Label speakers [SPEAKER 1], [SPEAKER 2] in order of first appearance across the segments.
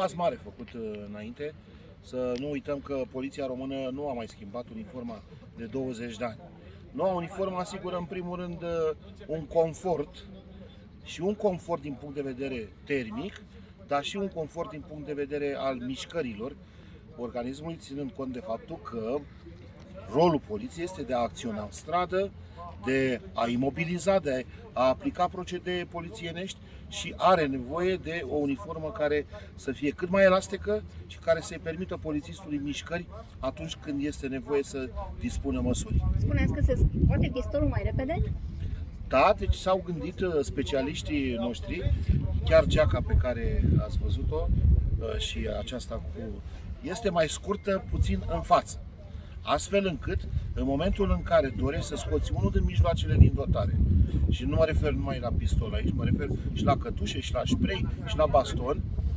[SPEAKER 1] pas mare făcut înainte. Să nu uităm că poliția română nu a mai schimbat uniforma de 20 de ani. Noua uniformă asigură în primul rând un confort și un confort din punct de vedere termic, dar și un confort din punct de vedere al mișcărilor organismului, ținând cont de faptul că rolul poliției este de a acționa în stradă, de a imobiliza, de a aplica procedee polițienești și are nevoie de o uniformă care să fie cât mai elastică și care să-i permită polițistului mișcări atunci când este nevoie să dispună măsuri.
[SPEAKER 2] Spuneați că se scoate pistolul mai repede?
[SPEAKER 1] Da, deci s-au gândit specialiștii noștri, chiar geaca pe care ați văzut-o și aceasta este mai scurtă puțin în față. Astfel încât, în momentul în care dorești să scoți unul din mijloacele din dotare, și nu mă refer numai la pistol aici, mă refer și la cătușe, și la spray, și la baston,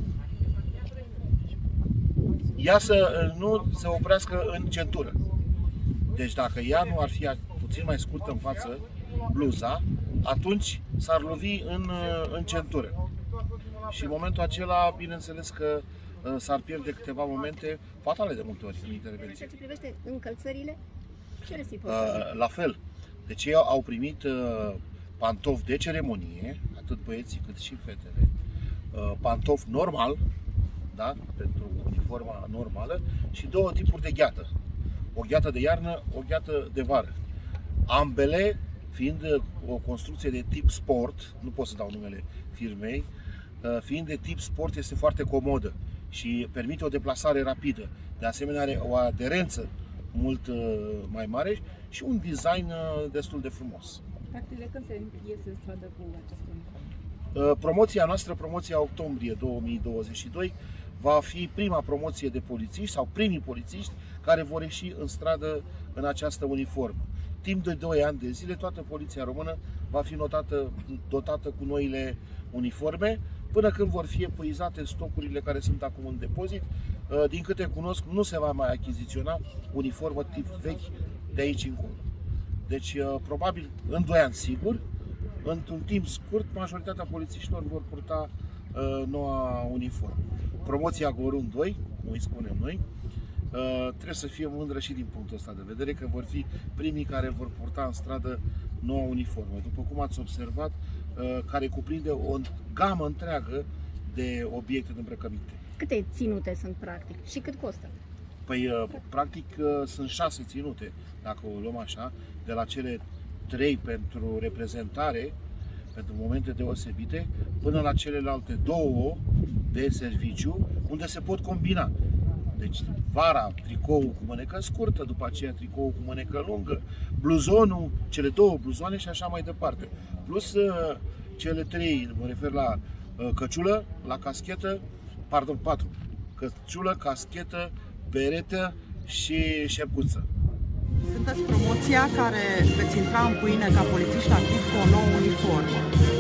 [SPEAKER 1] ea să nu se oprească în centură. Deci dacă ea nu ar fi puțin mai scurtă în față, bluza, atunci s-ar lovi în centură. Și în momentul acela, bineînțeles că s-ar pierde câteva momente fatale de multe ori în intervenție.
[SPEAKER 2] În ceea ce privește încălțările, ce reciproc?
[SPEAKER 1] La fel. Deci ei au primit pantofi de ceremonie, atât băieții cât și fetele, pantofi normal, da? Pentru uniforma normală, și două tipuri de gheată. O gheată de iarnă, o gheată de vară. Ambele fiind o construcție de tip sport, nu pot să dau numele firmei, fiind de tip sport, este foarte comodă și permite o deplasare rapidă. De asemenea are o aderență mult mai mare și un design destul de frumos.
[SPEAKER 3] Practic, de când se iese în stradă cu această uniformă?
[SPEAKER 1] Promoția noastră, promoția octombrie 2022, va fi prima promoție de polițiști sau primii polițiști care vor ieși în stradă în această uniformă. Timp de 2 ani de zile, toată poliția română va fi dotată cu noile uniforme, până când vor fi epuizate stocurile care sunt acum în depozit. Din câte cunosc, nu se va mai achiziționa uniformă tip vechi de aici încolo. Deci, probabil, în 2 ani, sigur, într-un timp scurt, majoritatea polițiștilor vor purta noua uniformă. Promoția Gorun 2, cum îi spunem noi, trebuie să fie mândră și din punctul ăsta de vedere, că vor fi primii care vor purta în stradă noua uniformă. După cum ați observat, care cuprinde o gamă întreagă de obiecte de îmbrăcăminte.
[SPEAKER 2] Câte ținute sunt practic și cât costă?
[SPEAKER 1] Păi, practic, sunt 6 ținute, dacă o luăm așa, de la cele 3 pentru reprezentare, pentru momente deosebite, până la celelalte 2 de serviciu, unde se pot combina. Deci, vara, tricoul cu mânecă scurtă, după aceea tricoul cu mânecă lungă, bluzonul, cele 2 bluzoane și așa mai departe. Plus cele 3, mă refer la căciulă, la caschetă, pardon, 4. Căciulă, caschetă, beretă și șepcuță.
[SPEAKER 4] Sunteți promoția care veți intra în pâine ca polițiști activi cu o nouă uniformă.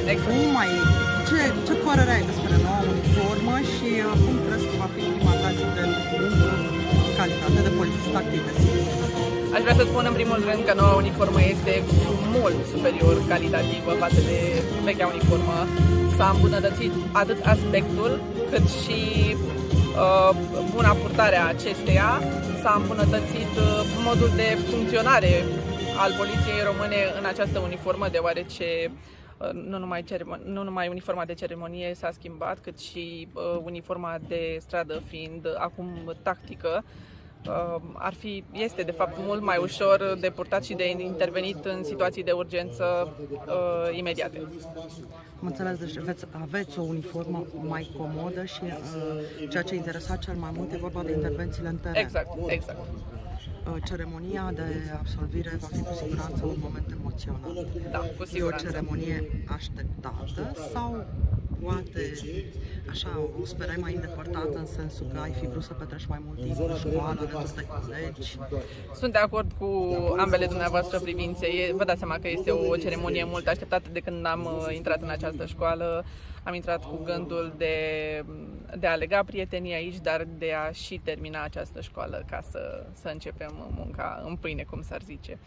[SPEAKER 4] Ce părere ai despre noua uniformă și cum crezi că va fi prima ta zi de muncă în calitate de polițist activ?
[SPEAKER 3] Aș vrea să spun în primul rând că noua uniformă este mult superior calitativă față de vechea uniformă. S-a îmbunătățit atât aspectul cât și buna purtare a acesteia. S-a îmbunătățit modul de funcționare al poliției române în această uniformă, deoarece nu numai uniforma de ceremonie s-a schimbat, cât și uniforma de stradă fiind acum tactică. Este de fapt mult mai ușor de purtat și de intervenit în situații de urgență imediate.
[SPEAKER 4] Am înțeles, deci aveți o uniformă mai comodă și ceea ce interesa cel mai mult e vorba de intervențiile în teren.
[SPEAKER 3] Exact.
[SPEAKER 4] Ceremonia de absolvire va fi cu siguranță un moment emoționant.
[SPEAKER 3] Da, cu siguranță.
[SPEAKER 4] E o ceremonie așteptată sau poate așa o sperai mai îndepărtată, în sensul că ai fi vrut să petreci mai mult timp în școală, alături de colegi?
[SPEAKER 3] Sunt de acord cu ambele dumneavoastră privințe. Vă dați seama că este o ceremonie mult așteptată de când am intrat în această școală. Am intrat cu gândul de a lega prieteni aici, dar de a și termina această școală ca să începem munca în pâine, cum s-ar zice.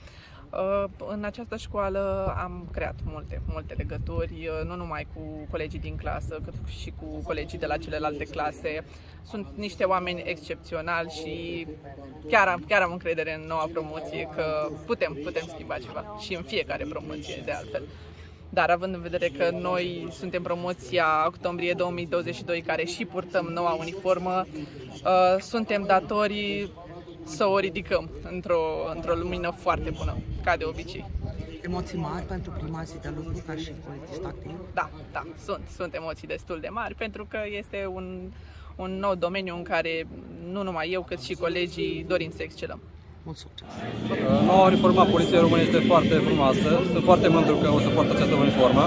[SPEAKER 3] În această școală am creat multe legături, nu numai cu colegii din clasă, cât și cu colegii de la celelalte clase. Sunt niște oameni excepționali și chiar am încredere în noua promoție că putem schimba ceva și în fiecare promoție de altfel. Dar având în vedere că noi suntem promoția octombrie 2022 care și purtăm noua uniformă, suntem datori să o ridicăm într-o lumină foarte bună, ca de obicei.
[SPEAKER 4] Emoții mari pentru prima zi de lucru ca și polițist activ?
[SPEAKER 3] Da, sunt emoții destul de mari pentru că este un nou domeniu în care nu numai eu, cât și colegii dorim să excelăm.
[SPEAKER 4] Mult succes!
[SPEAKER 5] Noua uniformă a Poliției Române este foarte frumoasă, sunt foarte mândru că o să port această uniformă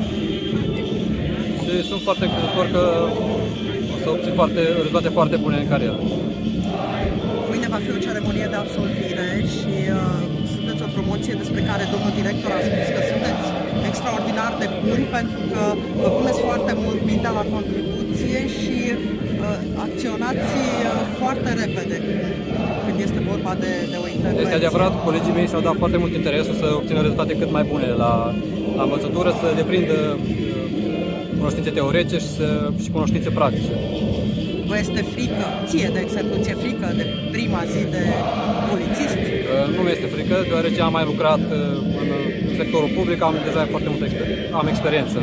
[SPEAKER 5] și sunt foarte încrezător că o să obțin rezultate foarte bune în carieră.
[SPEAKER 4] Mâine va fi o ceremonie de absolvire și sunteți o promoție despre care domnul director a spus că sunteți extraordinar de buni pentru că vă puneți foarte mult mintea la contribuție și acționați foarte repede când este vorba de o intervenție. Este
[SPEAKER 5] adevărat, colegii mei și-au dat foarte mult interesul să obțină rezultate cât mai bune la învățătură, să deprindă cunoștințe teoretice și cunoștințe practice.
[SPEAKER 4] Vă este frică, ție de exemplu, ți-e frică de prima zi de polițist?
[SPEAKER 5] Nu mi este frică, deoarece am mai lucrat în sectorul public, am deja foarte multă experiență.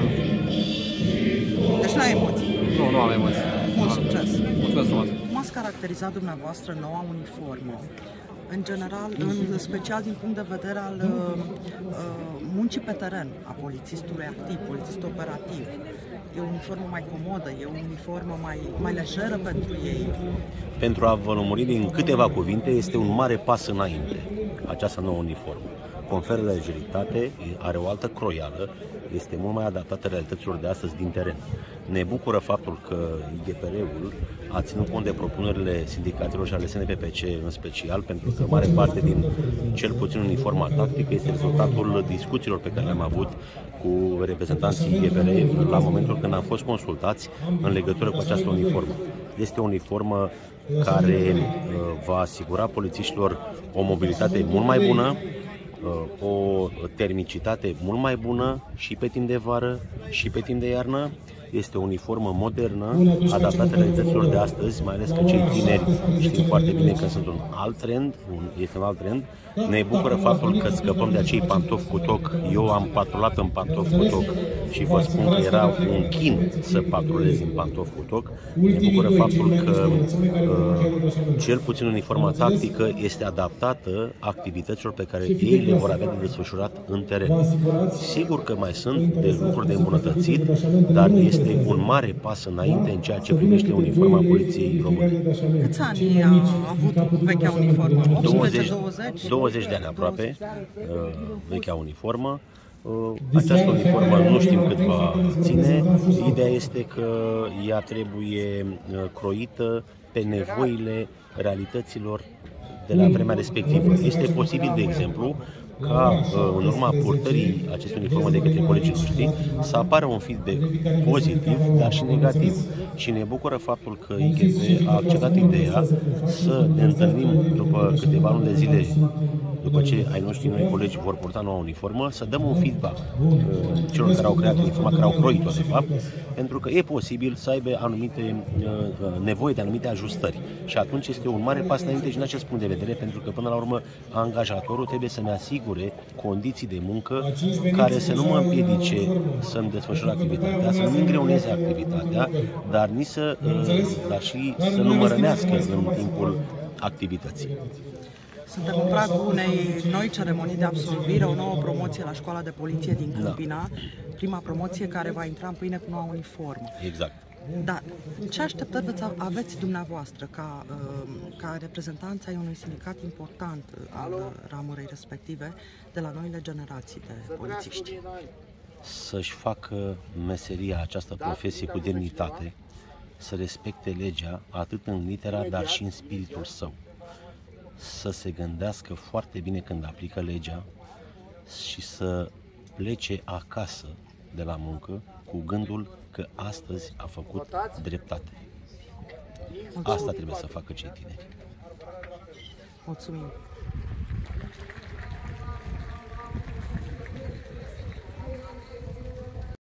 [SPEAKER 4] Deci nu ai emoții?
[SPEAKER 5] Nu am emoții.
[SPEAKER 4] Mult succes!
[SPEAKER 5] Mulțumesc frumos!
[SPEAKER 4] Cum ați caracterizat dumneavoastră noua uniformă? În general, în special din punct de vedere al muncii pe teren, a polițistului activ, polițistul operativ. E o uniformă mai comodă, e o uniformă mai lejeră pentru ei?
[SPEAKER 6] Pentru a vă lămuri din câteva cuvinte, este un mare pas înainte această nouă uniformă. Conferă lejeritate, are o altă croială, este mult mai adaptată realităților de astăzi din teren. Ne bucură faptul că IGPR-ul a ținut cont de propunerile sindicatelor și ale SNPPC în special, pentru că mare parte din cel puțin uniforma tactică este rezultatul discuțiilor pe care le-am avut cu reprezentanții IGPR la momentul când am fost consultați în legătură cu această uniformă. Este o uniformă care va asigura polițiștilor o mobilitate mult mai bună, o termicitate mult mai bună și pe timp de vară și pe timp de iarnă. Este o uniformă modernă, adaptată realităților de astăzi, mai ales că cei tineri știm foarte bine că sunt este un alt trend. Ne bucură faptul că scăpăm de acei pantofi cu toc. Eu am patrulat în pantofi cu toc și vă spun că era un chin să patrulezi în pantofi cu toc. Ne bucură faptul că cel puțin uniforma tactică este adaptată activităților pe care ei le vor avea de desfășurat în teren. Sigur că mai sunt de lucruri de îmbunătățit, dar este un mare pas înainte în ceea ce privește uniforma Poliției Române.
[SPEAKER 4] Câți ani a avut vechea uniformă?
[SPEAKER 6] 20 de ani aproape, vechea uniformă. Această uniformă nu știm cât va ține. Ideea este că ea trebuie croită pe nevoile realităților de la vremea respectivă. Este posibil, de exemplu, ca în urma purtării acestei uniforme de către colegii noștri să apară un feedback pozitiv, dar și negativ. Și ne bucură faptul că IGP a acceptat ideea să ne întâlnim după câteva luni de zile, după ce ai noștri noi colegi vor purta noua uniformă, să dăm un feedback celor care au creat uniforma, care au croit-o de fapt, pentru că e posibil să aibă anumite nevoie de anumite ajustări. Și atunci este un mare pas înainte și în acest punct de vedere, pentru că până la urmă angajatorul trebuie să ne asigure condiții de muncă care să nu mă împiedice să-mi desfășur activitatea, să nu-mi îngreuneze activitatea, dar și să nu mă rănească în timpul activității.
[SPEAKER 4] Suntem în pragul unei noi ceremonii de absolvire, o nouă promoție la Școala de Poliție din Câmpina, prima promoție care va intra în pâine cu noua uniformă.
[SPEAKER 6] Exact.
[SPEAKER 4] Dar ce așteptări aveți dumneavoastră ca reprezentanța ai unui sindicat important al ramurii respective de la noile generații de polițiști?
[SPEAKER 6] Să-și facă meseria, această profesie cu demnitate, să respecte legea atât în litera, dar și în spiritul său. Să se gândească foarte bine când aplică legea și să plece acasă de la muncă cu gândul că astăzi a făcut dreptate. Asta trebuie să facă cei tineri.
[SPEAKER 4] Mulțumim!